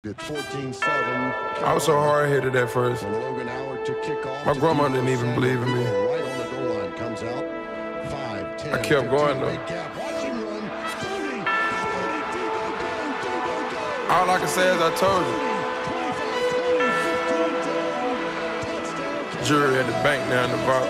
It's 14-7. I was so hard-headed at first. My grandma didn't even believe in me. Right on the goal line comes out. 5, 10, I kept going though. All I can say is I told you. Jury at the bank now in the vault.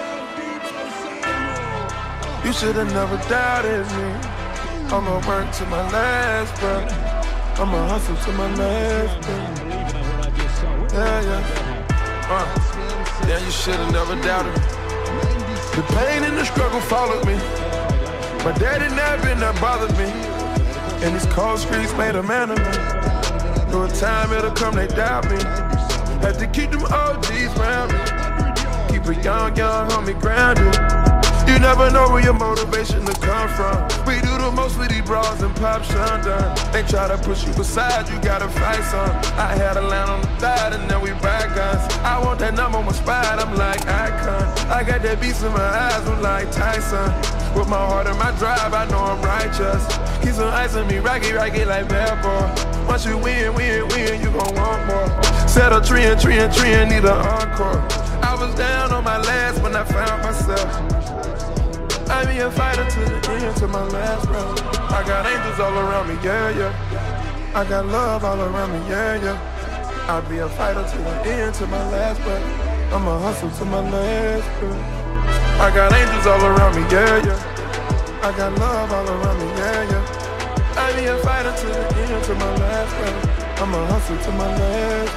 You should have never doubted me. I'ma work to my last breath. I'ma hustle to my last breath. Yeah. Yeah, you should have never doubted me. The pain and the struggle followed me. My daddy never been that bothered me. And these cold streets made a man of me. Through a time it'll come, they doubt me. Had to keep them OGs around me. Keep a young homie grounded. You never know where your motivation to come from. We do the most with these bras and pop shundun. They try to push you aside, you gotta fight some. I had a land on the thigh and then we ride guns. I want that number one spot, I'm like icon. I got that beast in my eyes, I'm like Tyson. With my heart and my drive, I know I'm righteous. Keep some ice on me, rocky like bad boy. Once you win, you gon' want more. Set a tree and need an encore. I was down on my last when I found myself. I be a fighter to the end, to my last breath. I got angels all around me, yeah. I got love all around me, yeah. I be a fighter to the end, to my last breath. I'ma hustle to my last breath. I got angels all around me, yeah. I got love all around me, yeah. I be a fighter to the end, to my last breath. I'ma hustle to my last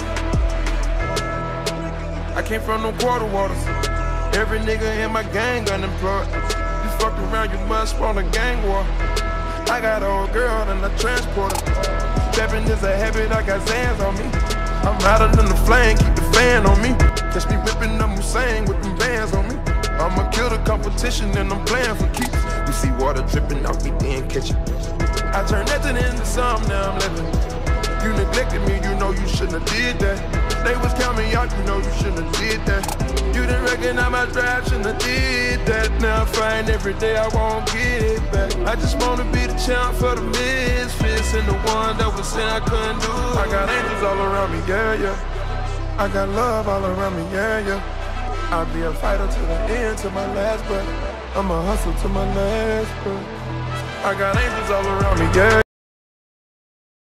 breath. I came from no quarter waters. Every nigga in my gang unemployed. You fuck around, you must spawn a gang war. I got an old girl and a transporter. Stepping is a habit, I got Zans on me. I'm hotter than the flame, keep the fan on me. Catch me whipping up Hussein with them bands on me. I'ma kill the competition and I'm playing for keeps. You see water dripping off me, then catch it. I turned nothing into something, now I'm living. You neglected me, you know you shouldn't have did that. They was counting me out, you know you shouldn't have did that. You didn't recognize my drive, shouldn't have did that. Now I find every day I won't get it back. I just wanna be the champ for the misfits and the one that was saying I couldn't do. I got angels all around me, yeah. I got love all around me, yeah. I'll be a fighter to the end, to my last breath. I'ma hustle to my last breath. I got angels all around me, yeah.